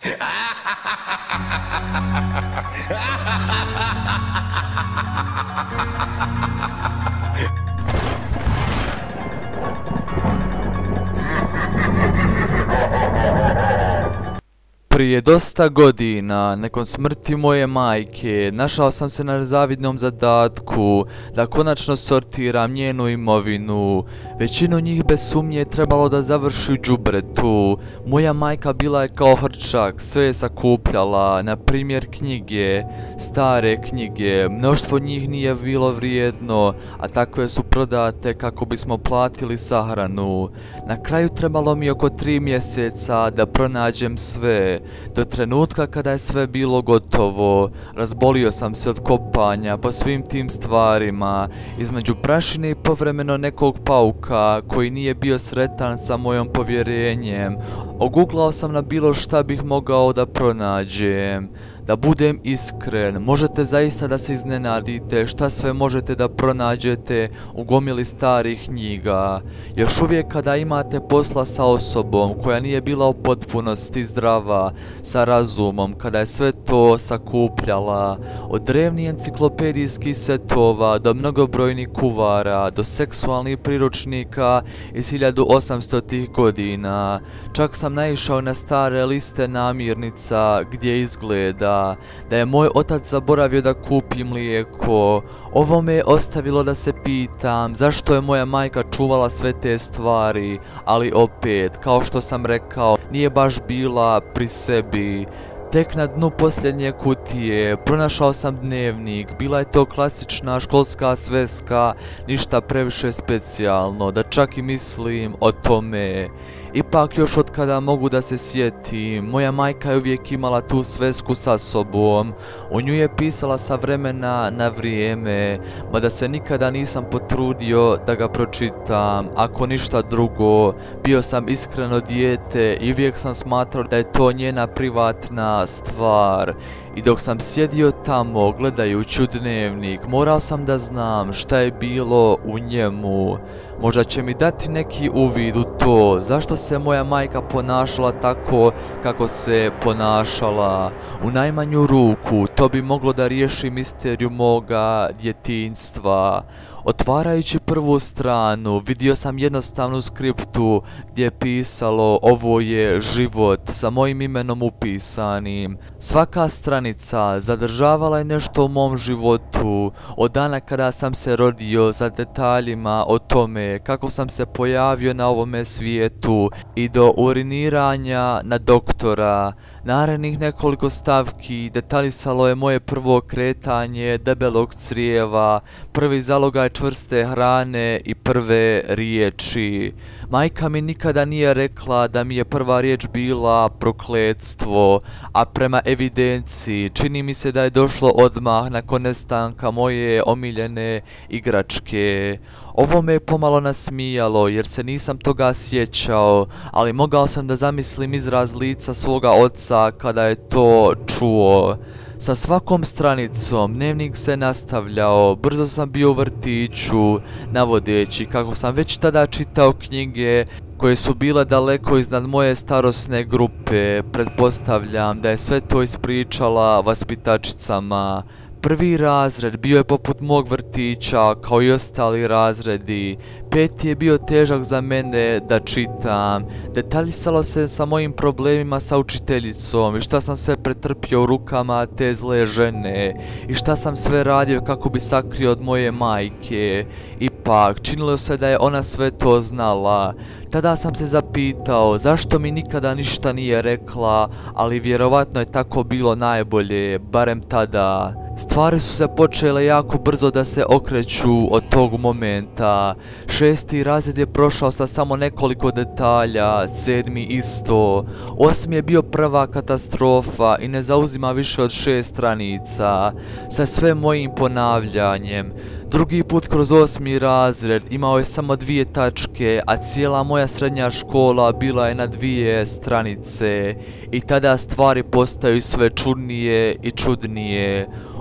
Prije dosta godina, nakon smrti moje majke, našao sam se na zavidnom zadatku da konačno sortiram njenu imovinu. Većinu njih bez sumnje je trebalo da završi u đubretu. Moja majka bila je kao hrčak, sve je sakupljala, na primjer knjige, stare knjige, mnoštvo njih nije bilo vrijedno, a takve su prodate kako bismo platili sahranu. Na kraju trebalo mi oko 3 mjeseca da pronađem sve. Do trenutka kada je sve bilo gotovo, razbolio sam se od kopanja po svim tim stvarima, između prašine i povremeno nekog pauka koji nije bio sretan sa mojom povjerenjem. Oguglao sam na bilo šta bih mogao da pronađem. Da budem iskren, možete zaista da se iznenadite šta sve možete da pronađete u gomili starih knjiga. Još uvijek kada imate posla sa osobom koja nije bila u potpunosti zdrava, sa razumom, kada je sve to sakupljala, od drevnih enciklopedijskih setova do mnogobrojnih kuvara, do seksualnih priručnika iz 1800-ih godina. Čak sam naišao na stare liste namirnica gdje izgleda da je moj otac zaboravio da kupi mlijeko. Ovo me je ostavilo da se pitam zašto je moja majka čuvala sve te stvari, ali opet, kao što sam rekao, nije baš bila pri sebi. Tek na dnu posljednje kutije pronašao sam dnevnik, bila je to klasična školska sveska, ništa previše specijalno, da čak i mislim o tome. Ipak još od kada mogu da se sjetim, moja majka je uvijek imala tu svesku sa sobom, u nju je pisala sa vremena na vrijeme, mada se nikada nisam potrudio da ga pročitam. Ako ništa drugo, bio sam iskreno dijete i uvijek sam smatrao da je to njena privatna stvar. I dok sam sjedio tamo gledajući u dnevnik, morao sam da znam šta je bilo u njemu. Možda će mi dati neki uvid u to zašto se moja majka ponašala tako kako se ponašala. U najmanju ruku to bi moglo da riješi misteriju moga djetinjstva. Otvarajući prvu stranu, vidio sam jednostavnu skriptu gdje je pisalo ovo je život sa mojim imenom upisanim. Svaka stranica zadržavala je nešto u mom životu, od dana kada sam se rodio, za detaljima o tome kako sam se pojavio na ovome svijetu i do uriniranja na doktora. Narednih nekoliko stavki detaljisalo je moje prvo kretanje debelog crijeva, prvi zalogaj čvrste hrane i prve riječi. Majka mi nikada nije rekla da mi je prva riječ bila prokletstvo, a prema evidenciji čini mi se da je došlo odmah nakon nestanka moje omiljene igračke. Ovo me je pomalo nasmijalo jer se nisam toga sjećao, ali mogao sam da zamislim izraz lica svoga oca kada je to čuo. Sa svakom stranicom dnevnik se nastavljao, brzo sam bio u vrtiću, navodeći kako sam već tada čitao knjige koje su bile daleko iznad moje starosne grupe. Pretpostavljam da je sve to ispričala vaspitačicama. Prvi razred bio je poput mog vrtića, kao i ostali razredi. Peti je bio težak za mene da čitam. Detaljisalo se sa mojim problemima sa učiteljicom i šta sam sve pretrpio u rukama te zle žene i šta sam sve radio kako bi sakrio od moje majke. Ipak, činilo se da je ona sve to znala. Tada sam se zapitao zašto mi nikada ništa nije rekla, ali vjerovatno je tako bilo najbolje, barem tada. Stvari su se počele jako brzo da se okreću od tog momenta. 6. razred je prošao sa samo nekoliko detalja, 7. isto. 8. je bio prva katastrofa i ne zauzima više od 6 stranica, sa sve mojim ponavljanjem. Drugi put kroz 8. razred imao je samo 2 tačke, a cijela moja srednja škola bila je na 2 stranice. I tada stvari postaju sve čudnije i čudnije.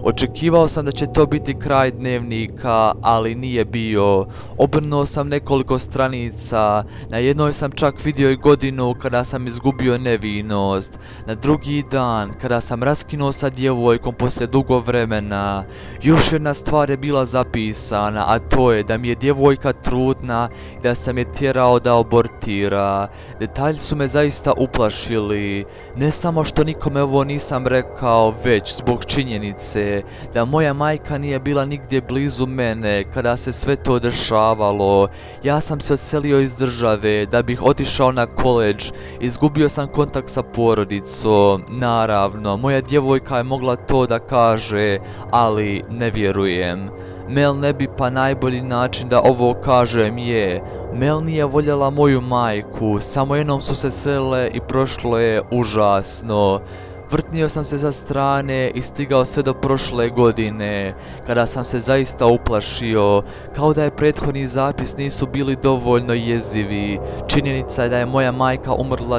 Očekivao sam da će to biti kraj dnevnika, ali nije bio. Obrnuo sam nekoliko stranica, na jednoj sam čak vidio i godinu kada sam izgubio nevinost. Na drugi dan, kada sam raskinuo sa djevojkom poslije dugo vremena, još jedna stvar je bila zapisana, a to je da mi je djevojka trudna i da sam je tjerao da abortira. Detalji su me zaista uplašili, ne samo što nikome ovo nisam rekao, već zbog činjenice da moja majka nije bila nigdje blizu mene kada se sve to dešavalo. Ja sam se odselio iz države da bih otišao na koledž, izgubio sam kontakt sa porodicom. Naravno, moja djevojka je mogla to da kaže, ali ne vjerujem. Mel ne bi, pa najbolji način da ovo kažem je, Mel nije voljela moju majku, samo jednom su se srele i prošlo je užasno. Vrtnio sam se za strane i stigao sve do prošle godine, kada sam se zaista uplašio, kao da je prethodni zapis nisu bili dovoljno jezivi. Činjenica je da je moja majka umrla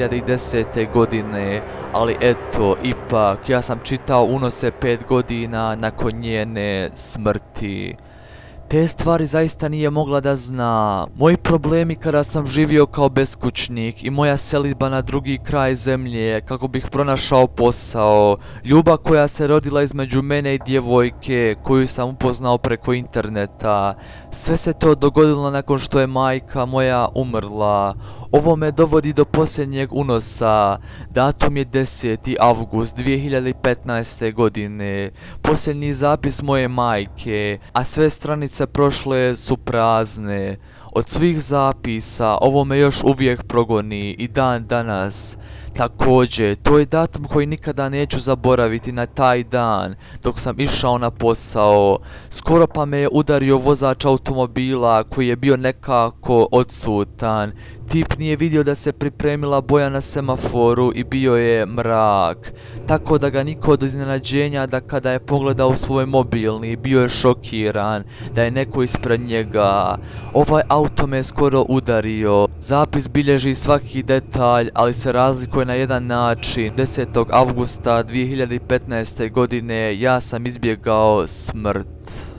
2010. godine, ali eto, ipak, ja sam čitao unose 5 godina nakon njene smrti. Te stvari zaista nije mogla da zna. Moji problemi kada sam živio kao beskućnik i moja selidba na drugi kraj zemlje kako bih pronašao posao, ljubav koja se rodila između mene i djevojke koju sam upoznao preko interneta. Sve se to dogodilo nakon što je majka moja umrla. Ovo me dovodi do posljednjeg unosa. Datum je 10. avgust 2015. godine. Posljednji zapis moje majke, a sve stranice prošle su prazne. Od svih zapisa ovo me još uvijek progoni i dan danas. Također, to je datum koji nikada neću zaboraviti. Na taj dan, dok sam išao na posao, skoro pa me je udario vozač automobila koji je bio nekako odsutan. Tip nije vidio da se pripremila boja na semaforu i bio je mrak, tako da ga niko od iznenađenja da kada je pogledao svoj mobilni bio je šokiran da je neko ispred njega. Ovaj auto me je skoro udario. Zapis bilježi svaki detalj, ali se razlikuje na jedan način. 10. avgusta 2015. godine ja sam izbjegao smrt.